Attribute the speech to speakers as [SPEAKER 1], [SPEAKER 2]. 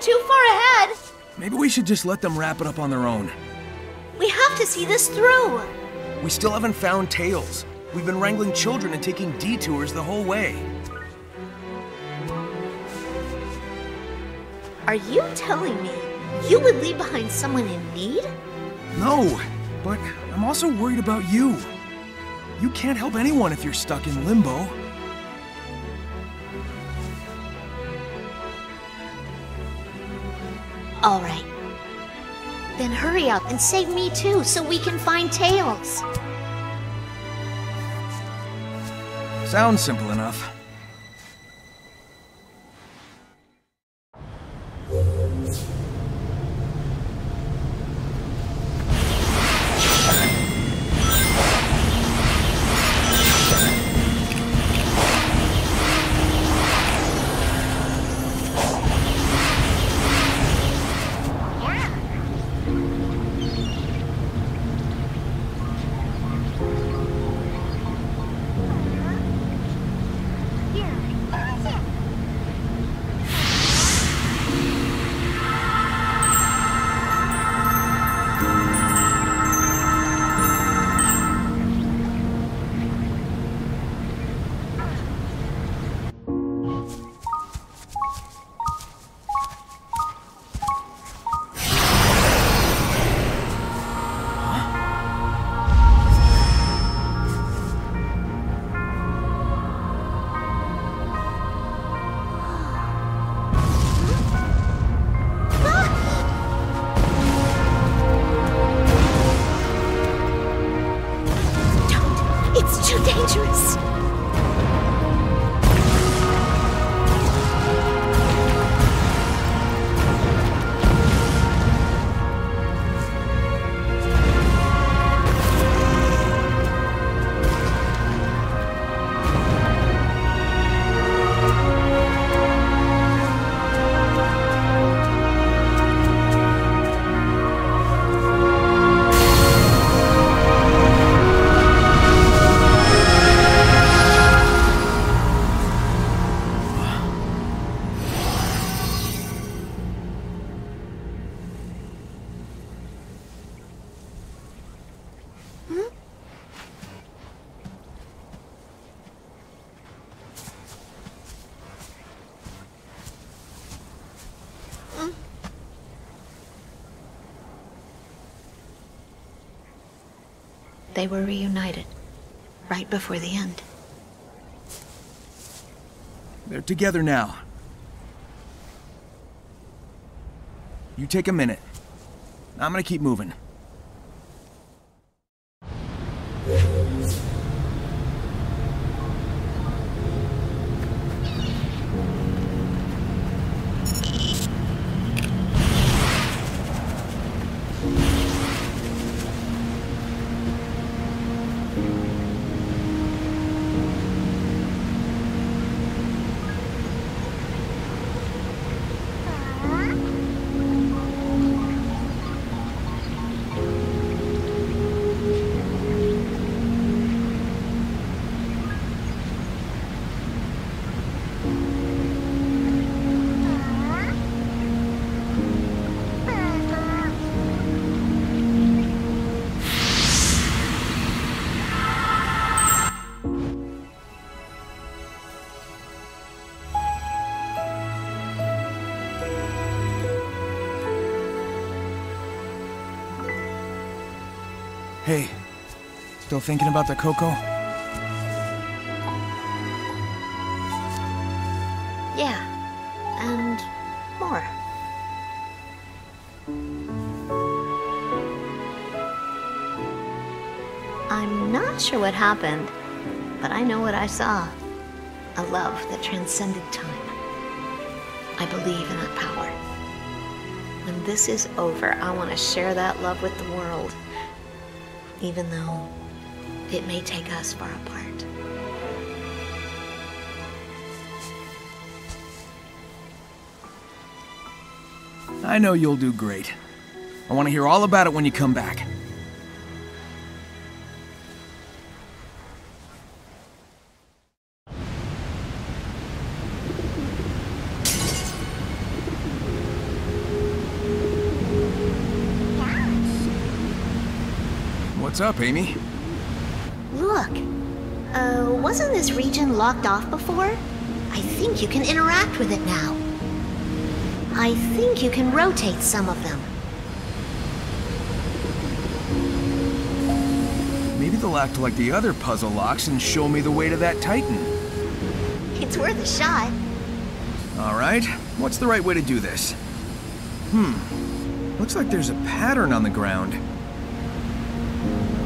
[SPEAKER 1] too far ahead.
[SPEAKER 2] Maybe we should just let them wrap it up on their own.
[SPEAKER 1] We have to see this through.
[SPEAKER 2] We still haven't found Tails. We've been wrangling children and taking detours the whole way.
[SPEAKER 1] Are you telling me you would leave behind someone in need?
[SPEAKER 2] No, but I'm also worried about you. You can't help anyone if you're stuck in limbo.
[SPEAKER 1] All right. Then hurry up and save me too, so we can find Tails.
[SPEAKER 2] Sounds simple enough.
[SPEAKER 1] It's too dangerous. They were reunited right before the end.
[SPEAKER 2] They're together now. You take a minute. I'm gonna keep moving. Hey, still thinking about the Coco?
[SPEAKER 1] Yeah, and more. I'm not sure what happened, but I know what I saw. A love that transcended time. I believe in that power. When this is over, I want to share that love with the world. Even though it may take us far apart.
[SPEAKER 2] I know you'll do great. I want to hear all about it when you come back. What's up, Amy?
[SPEAKER 1] Look. Wasn't this region locked off before? I think you can interact with it now. I think you can rotate some of them.
[SPEAKER 2] Maybe they'll act like the other puzzle locks and show me the way to that Titan.
[SPEAKER 1] It's worth a shot.
[SPEAKER 2] Alright, what's the right way to do this? Looks like there's a pattern on the ground.